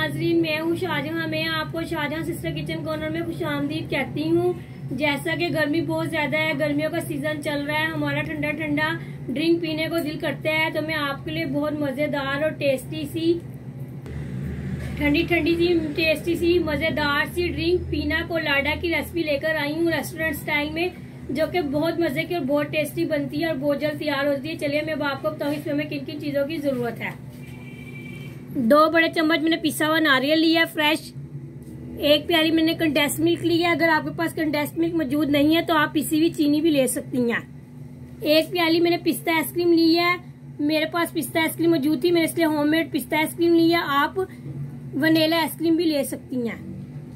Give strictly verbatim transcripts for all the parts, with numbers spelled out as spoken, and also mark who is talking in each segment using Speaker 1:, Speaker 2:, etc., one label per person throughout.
Speaker 1: नाजरीन, मैं हूँ शाहजहां। मैं आपको शाहजहां सिस्टर किचन कॉर्नर में खुशामदीद कहती हूँ। जैसा कि गर्मी बहुत ज्यादा है, गर्मियों का सीजन चल रहा है, हमारा ठंडा ठंडा ड्रिंक पीने को दिल करता है, तो मैं आपके लिए बहुत मजेदार और टेस्टी सी ठंडी ठंडी सी टेस्टी सी मजेदार सी ड्रिंक पीना कोलाडा की रेसिपी लेकर आई हूँ रेस्टोरेंट स्टाइल में, जो कि बहुत मजे की और बहुत टेस्टी बनती है और बहुत जल्द तैयार होती है। चलिए मैं आपको बताऊँ इसमें हमें किन किन चीजों की जरूरत है। दो बड़े चम्मच मैंने पिसा हुआ नारियल लिया फ्रेश। एक प्याली मैंने कंडेंस मिल्क लिया। अगर आपके पास कंडेंस मिल्क मौजूद नहीं है तो आप पिसी हुई चीनी भी ले सकती हैं। एक प्याली मैंने पिस्ता आइसक्रीम ली है। मेरे पास पिस्ता आइसक्रीम मौजूद थी, मैंने इसलिए होममेड पिस्ता आइसक्रीम लिया। आप वनीला आइसक्रीम भी ले सकती हैं।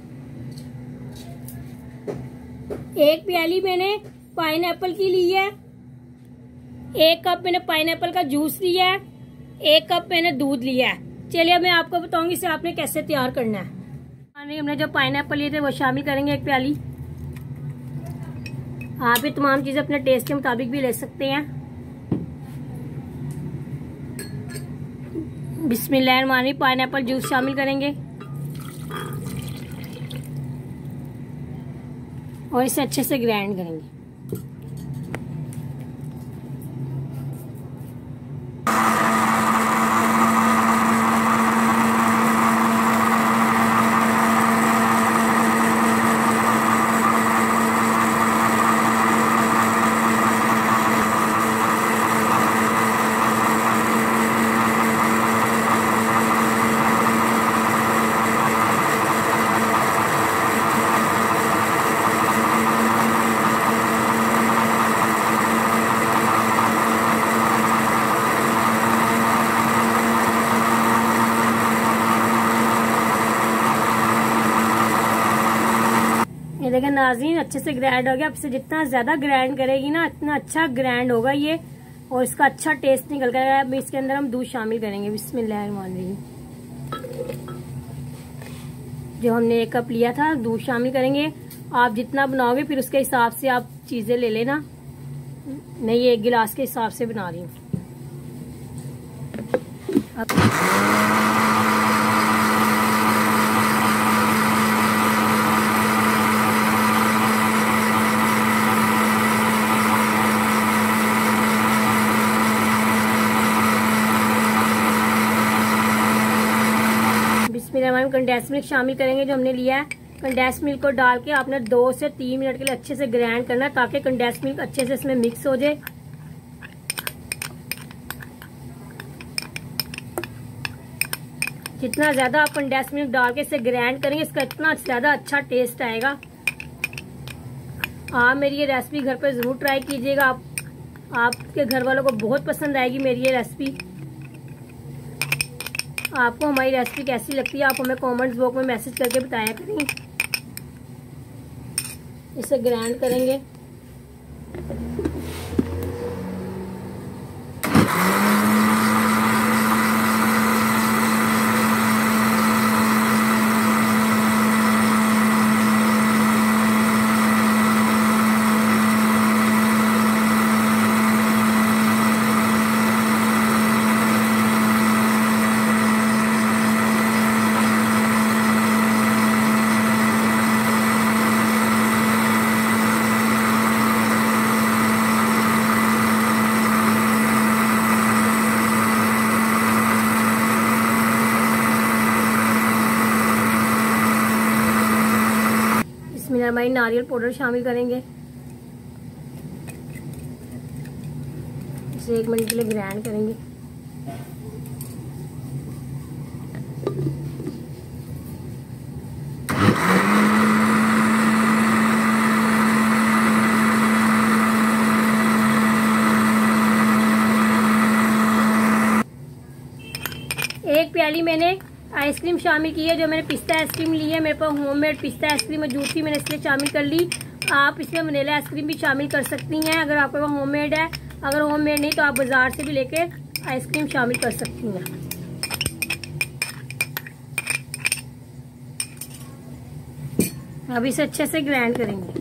Speaker 1: एक प्याली मैंने पाइनएप्पल की ली है। एक कप मैंने पाइनएप्पल का जूस लिया है। एक कप मैंने दूध लिया है। चलिए मैं आपको बताऊंगी इसे आपने कैसे तैयार करना है। हमने जो पाइनएप्पल लिए थे वो शामिल करेंगे एक प्याली। आप ये तमाम चीजें अपने टेस्ट के मुताबिक भी ले सकते हैं। बिस्मिल्लाहिर्रहमानिर्रहीम। पाइनएप्पल जूस शामिल करेंगे और इसे अच्छे से ग्राइंड करेंगे। ये देखें नाज़रीन, अच्छे से ग्राइंड हो गया। अब इसे जितना ज्यादा ग्राइंड करेगी ना इतना अच्छा ग्राइंड होगा ये और इसका अच्छा टेस्ट निकल कर आएगा। अब इसके अंदर हम दूध शामिल करेंगे। बिस्मिल्लाहिर्रहमानिर्रहीम। जो हमने एक कप लिया था दूध शामिल करेंगे। आप जितना बनाओगे फिर उसके हिसाब से आप चीजें ले लेना। मैं ये एक गिलास के हिसाब से बना रही हूँ। हम कंडेंस मिल्क शामिल करेंगे जो हमने लिया है। कंडेंस मिल्क को डाल के आपने दो से तीन मिनट के लिए अच्छे से ग्राइंड करना है ताकि कंडेंस मिल्क अच्छे से इसमें मिक्स हो जाए। जितना ज्यादा आप कंडेंस मिल्क डाल के इसे ग्राइंड करेंगे इसका इतना ज्यादा अच्छा टेस्ट आएगा। आप मेरी ये रेसिपी घर पर जरूर ट्राई कीजिएगा। आप आपके घर वालों को बहुत पसंद आएगी मेरी ये रेसिपी। आपको हमारी रेसिपी कैसी लगती है आप हमें कमेंट्स बॉक्स में मैसेज करके बताया करें। इसे ग्राइंड करेंगे। हमारी नारियल पाउडर शामिल करेंगे। इसे एक मिनट के लिए ग्राइंड करेंगे। एक प्याली मैंने आइसक्रीम शामिल की है जो मैंने पिस्ता आइसक्रीम ली है। मेरे पास होममेड पिस्ता आइसक्रीम मौजूद थी, मैंने इसलिए शामिल कर ली। आप इसमें वनीला आइसक्रीम भी शामिल कर सकती हैं अगर आपके पास होममेड है। अगर होममेड नहीं तो आप बाजार से भी लेके आइसक्रीम शामिल कर सकती हैं। अब इसे अच्छे से ग्राइंड करेंगे।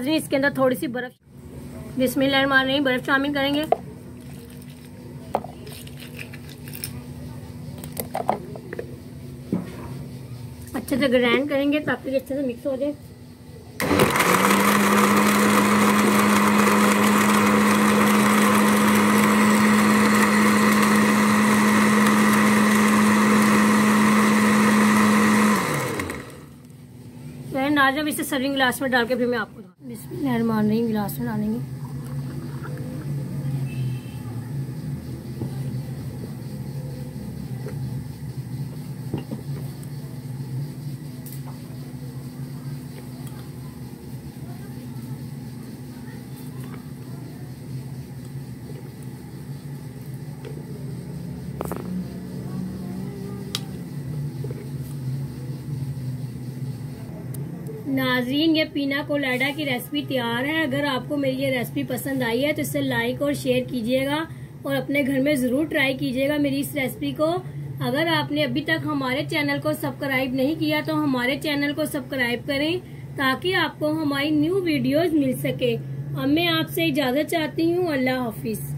Speaker 1: नाज़रीन इसके अंदर थोड़ी सी बर्फ, बिस्मिल्लाह मार रही बर्फ शामिल करेंगे। अच्छे से ग्राइंड करेंगे ताकि अच्छे से मिक्स हो जाए। ना जब इसे सर्विंग गिलास में डाल के फिर मैं आपको बिस्मिल्लाह मान रही गिलास में डालेंगे। नाज़रीन ये पीना कोलाडा की रेसिपी तैयार है। अगर आपको मेरी ये रेसिपी पसंद आई है तो इसे लाइक और शेयर कीजिएगा और अपने घर में जरूर ट्राई कीजिएगा मेरी इस रेसिपी को। अगर आपने अभी तक हमारे चैनल को सब्सक्राइब नहीं किया तो हमारे चैनल को सब्सक्राइब करें ताकि आपको हमारी न्यू वीडियोस मिल सके। अब मैं आपसे इजाजत चाहती हूँ। अल्लाह हाफिज।